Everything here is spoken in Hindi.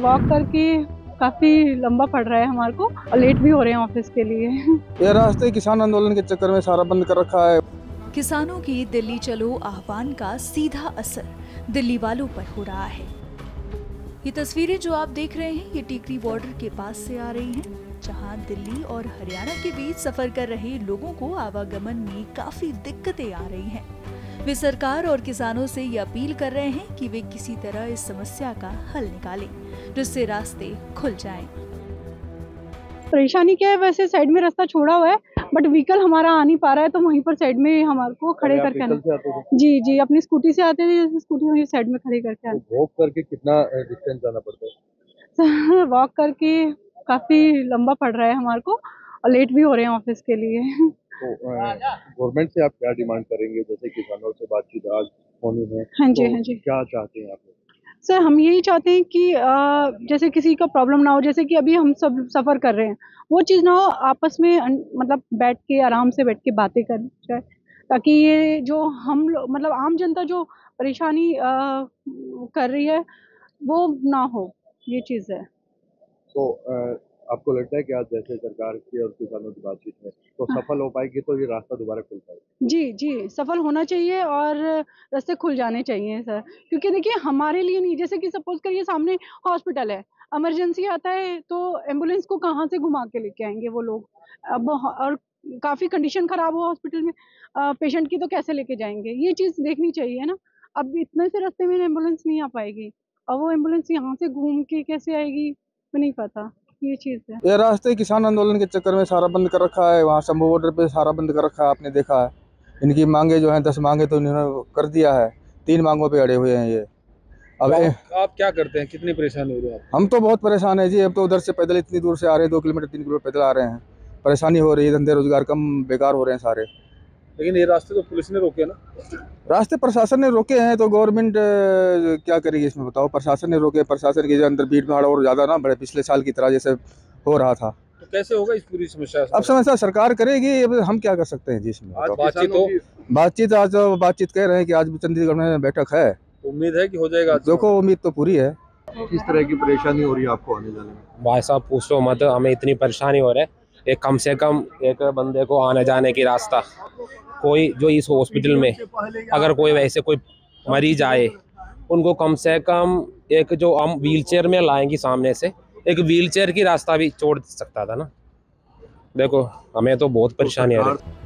वॉक करके काफी लंबा पड़ रहा है हमारे को और लेट भी हो रहे हैं ऑफिस के लिए। ये रास्ते किसान आंदोलन के चक्कर में सारा बंद कर रखा है। किसानों की दिल्ली चलो आह्वान का सीधा असर दिल्ली वालों पर हो रहा है। ये तस्वीरें जो आप देख रहे हैं ये टिकरी बॉर्डर के पास से आ रही हैं, जहां दिल्ली और हरियाणा के बीच सफर कर रहे लोगों को आवागमन में काफी दिक्कतें आ रही हैं। वे सरकार और किसानों से ये अपील कर रहे हैं कि वे किसी तरह इस समस्या का हल निकालें, जिससे रास्ते खुल जाएं। परेशानी क्या है, वैसे साइड में रास्ता छोड़ा हुआ है बट व्हीकल हमारा आ नहीं पा रहा है, तो वहीं पर साइड में हमारे को खड़े करके आना। जी, अपनी स्कूटी से आते थे, जैसे स्कूटी वहीं साइड में खड़े करके आना। वॉक करके कितना डिस्टेंस जाना पड़ता है? वॉक करके काफी लंबा पड़ रहा है हमारे को और लेट भी हो रहे हैं ऑफिस के लिए। तो गवर्नमेंट से आप क्या डिमांड करेंगे? जैसे किसानों से बातचीत आज होनी है, हाँ जी, तो हाँ जी। क्या चाहते हैं आप? सर हम यही चाहते हैं कि जैसे किसी का प्रॉब्लम ना हो, जैसे कि अभी हम सब सफ़र कर रहे हैं, वो चीज़ ना हो, आपस में मतलब बैठ के आराम से बैठ के बातें कर जाए, ताकि ये जो हम लोग मतलब आम जनता जो परेशानी कर रही है वो ना हो, ये चीज़ है। तो आपको लगता है कि आज जैसे सरकार की और किसानों की बातचीत में तो सफल हो पाएगी, तो ये रास्ता दोबारा खुल पाएगा? जी, सफल होना चाहिए और रास्ते खुल जाने चाहिए सर। क्योंकि देखिए हमारे लिए नहीं, जैसे कि सपोज़ करिए सामने हॉस्पिटल है, इमरजेंसी आता है तो एम्बुलेंस को कहाँ से घुमा के लेके आएँगे वो लोग। अब और काफ़ी कंडीशन ख़राब हो हॉस्पिटल में, पेशेंट की तो कैसे लेके जाएँगे? ये चीज़ देखनी चाहिए ना। अब इतने से रास्ते में एम्बुलेंस नहीं आ पाएगी। अब वो एम्बुलेंस यहाँ से घूम के कैसे आएगी? मुझे नहीं पता, ये चीज़ है। ये रास्ते किसान आंदोलन के चक्कर में सारा बंद कर रखा है। वहाँ शंभू बॉर्डर पे सारा बंद कर रखा है, आपने देखा है। इनकी मांगे जो हैं 10 मांगे तो इन्होंने कर दिया है, 3 मांगों पे अड़े हुए हैं ये। अब आप क्या करते हैं? कितनी परेशानी हो रही है? हम तो बहुत परेशान है जी। अब तो उधर से पैदल इतनी दूर से आ रहे हैं, 2 किलोमीटर 3 किलोमीटर पैदल आ रहे हैं। परेशानी हो रही है, धंधे रोजगार कम बेकार हो रहे हैं सारे। लेकिन ये रास्ते तो पुलिस ने रोके ना? रास्ते प्रशासन ने रोके हैं, तो गवर्नमेंट क्या करेगी इसमें बताओ? प्रशासन ने रोके, प्रशासन के अंदर भीड़ भाड़ और ज़्यादा ना बढ़े, पिछले साल की तरह जैसे हो रहा था। तो कैसे होगा इस पूरी समस्या? अब समस्या सरकार करेगी, अब हम क्या कर सकते हैं जी इसमें? आज बातचीत कह रहे हैं कि आज चंडीगढ़ में बैठक है, तो उम्मीद है कि हो जाएगा। देखो उम्मीद तो पूरी है। किस तरह की परेशानी हो रही है आपको आने जाने में? भाई साहब पूछो मत, हमें इतनी परेशानी हो रही है। एक कम से कम एक बंदे को आने जाने की रास्ता, कोई जो इस हॉस्पिटल में अगर कोई वैसे कोई मरीज आए, उनको कम से कम एक जो हम व्हीलचेयर में लाएंगे सामने से, एक व्हीलचेयर की रास्ता भी छोड़ सकता था ना। देखो हमें तो बहुत परेशानी आ रही है।